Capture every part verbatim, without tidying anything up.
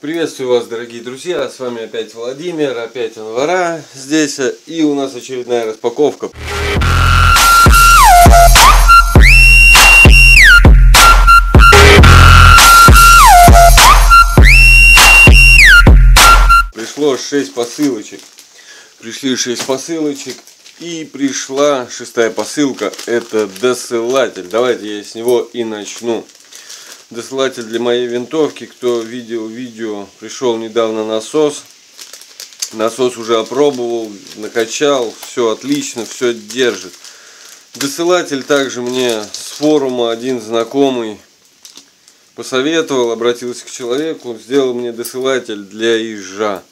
Приветствую вас, дорогие друзья, с вами опять Владимир, опять Анвара здесь, и у нас очередная распаковка. Пришло шесть посылочек, пришли шесть посылочек, и пришла шестая посылка, это досылатель. Давайте я с него и начну. Досылатель для моей винтовки. Кто видел видео, пришел недавно насос. Насос уже опробовал, накачал, все отлично, все держит. Досылатель также мне с форума один знакомый посоветовал, обратился к человеку, он сделал мне досылатель для ежа.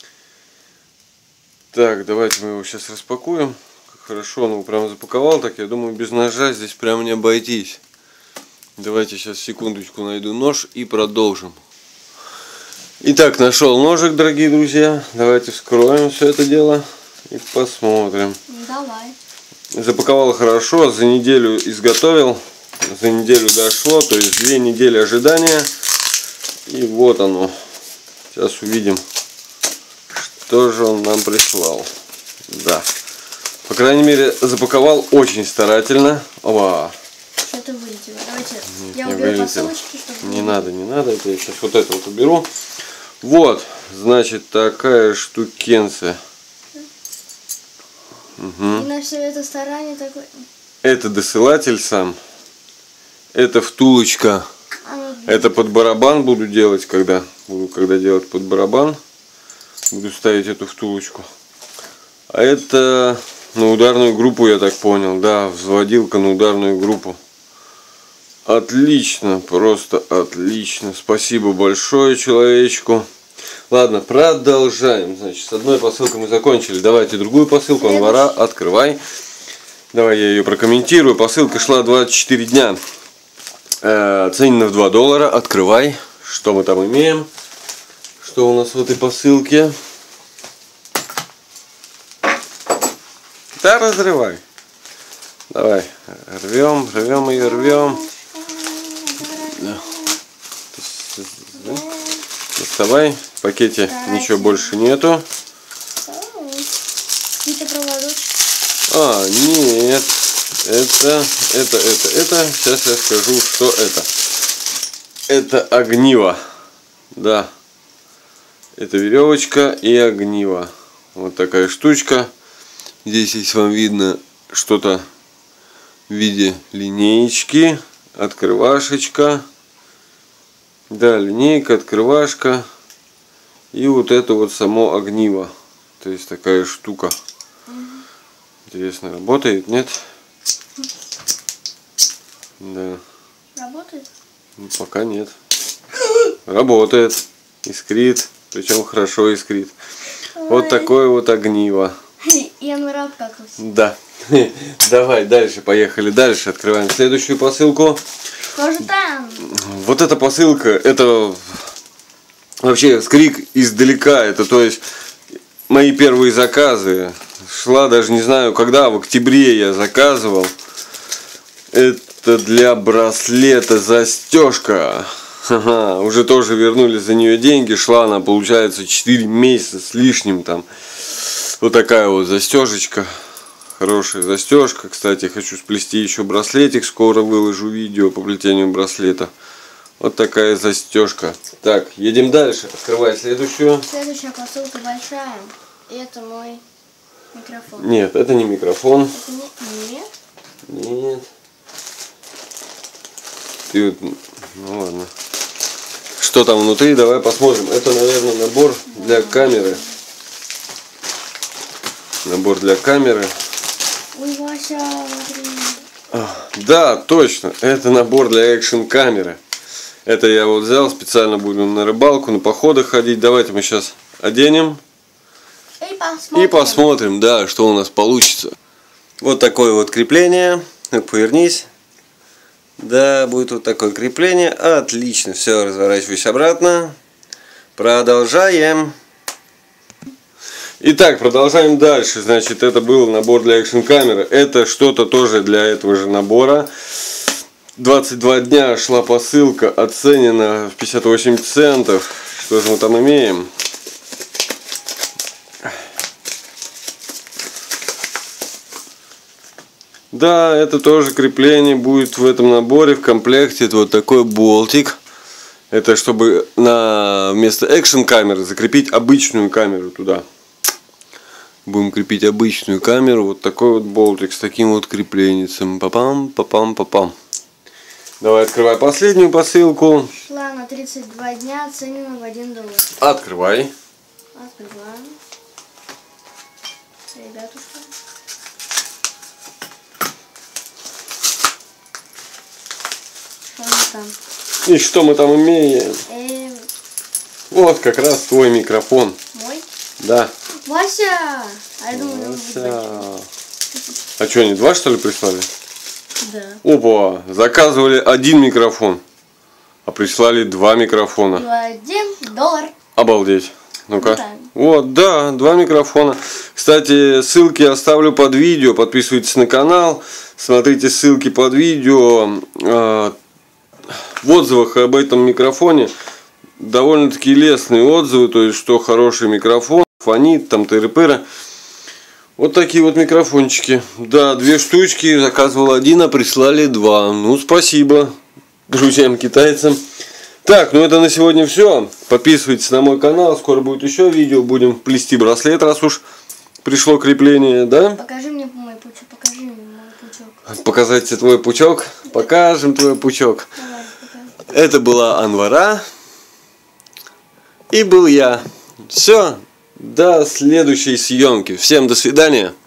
Так, давайте мы его сейчас распакуем. Хорошо, он его прям запаковал, так я думаю, без ножа здесь прям не обойтись. Давайте сейчас секундочку найду нож и продолжим. Итак, нашел ножик, дорогие друзья. Давайте вскроем все это дело и посмотрим. Давай. Запаковал хорошо, за неделю изготовил, за неделю дошло, то есть две недели ожидания. И вот оно. Сейчас увидим, что же он нам прислал. Да. По крайней мере, запаковал очень старательно. Опа. Что-то вылетело. Давайте Нет, я не уберу вылетело. посылочки, чтобы... Не надо, не надо. Это я сейчас вот это вот уберу. Вот, значит, такая штукенция. Угу. И на все это старание такой... Это досылатель сам. Это втулочка. А, Это под барабан буду делать, когда буду когда делать под барабан. Буду ставить эту втулочку. А это на ударную группу, я так понял. Да, взводилка на ударную группу. Отлично, просто отлично. Спасибо большое человечку. Ладно, продолжаем. Значит, с одной посылкой мы закончили. Давайте другую посылку. Анвара, открывай. Давай я ее прокомментирую. Посылка шла двадцать четыре дня. Э, оценена в два доллара. Открывай. Что мы там имеем? Что у нас в этой посылке? Да, разрывай. Давай. Рвем, рвем ее, рвем. Да. Доставай. В пакете ничего больше нету. Какие-то проводочки. А, нет. Это, это, это, это. Сейчас я скажу, что это. Это огниво. Да. Это веревочка и огниво. Вот такая штучка. Здесь, если вам видно, что-то в виде линеечки. Открывашечка. Да, линейка, открывашка. И вот это вот само огниво. То есть такая штука. Интересно, работает, нет? Да. Работает? Ну, пока нет. Работает. Искрит. Причем хорошо искрит. Ой. Вот такое вот огниво. И Анвара обкакался. Да. Давай дальше, поехали дальше. Открываем следующую посылку. Что же там? Вот эта посылка, это вообще скрик издалека. Это то есть мои первые заказы. Шла даже не знаю когда, в октябре я заказывал. Это для браслета застежка. Ага, уже тоже вернули за нее деньги. Шла она, получается, четыре месяца с лишним там. Вот такая вот застежечка. Хорошая застежка. Кстати, хочу сплести еще браслетик. Скоро выложу видео по плетению браслета. Вот такая застежка. Так, едем дальше. Открывай следующую. Следующая посылка большая. И это мой микрофон. Нет, это не микрофон. Это не... Нет? Нет. Ты вот... Ну ладно. Что там внутри? Давай посмотрим. Это, наверное, набор для камеры. Набор для камеры. Ой, Вася, смотри. Да, точно. Это набор для экшн камеры. Это я вот взял. Специально буду на рыбалку, на походы ходить. Давайте мы сейчас оденем. И посмотрим. И посмотрим, да, что у нас получится. Вот такое вот крепление. Так, повернись. Да, будет вот такое крепление. Отлично. Все, разворачиваюсь обратно. Продолжаем. Итак, продолжаем дальше. Значит, это был набор для экшн камеры. Это что-то тоже для этого же набора. двадцать два дня шла посылка, оценена в пятьдесят восемь центов. Что же мы там имеем? Да, это тоже крепление будет в этом наборе, в комплекте. Это вот такой болтик. Это чтобы на вместо экшн камеры закрепить обычную камеру туда. Будем крепить обычную камеру. Вот такой вот болтик с таким вот крепленницем. Папам, папам, папам. Давай открывай последнюю посылку. Шла на тридцать два дня, оценена в один доллар. Открывай. Открываем. Ребятушка. Что мы там? И что мы там имеем? Эм, Вот как раз твой микрофон. мой? Да. Вася! А я думаю, он будет Вася. большой. А что, они два что ли прислали? Да. Опа, заказывали один микрофон, а прислали два микрофона. Один доллар. Обалдеть. Ну-ка. Да. Вот, да, два микрофона. Кстати, ссылки оставлю под видео. Подписывайтесь на канал. Смотрите ссылки под видео. В отзывах об этом микрофоне довольно-таки лестные отзывы. То есть, что хороший микрофон, фонит, там тыры-пыры. Вот такие вот микрофончики. Да, две штучки. Заказывал один, а прислали два. Ну, спасибо друзьям китайцам. Так, ну это на сегодня все. Подписывайтесь на мой канал. Скоро будет еще видео. Будем плести браслет, раз уж пришло крепление, да? Покажи мне мой пучок. Покажи мне мой пучок. Показать тебе твой пучок. Покажем твой пучок. Давай, покажи. Это была Анвара. И был я. Все. До следующей съемки. Всем до свидания.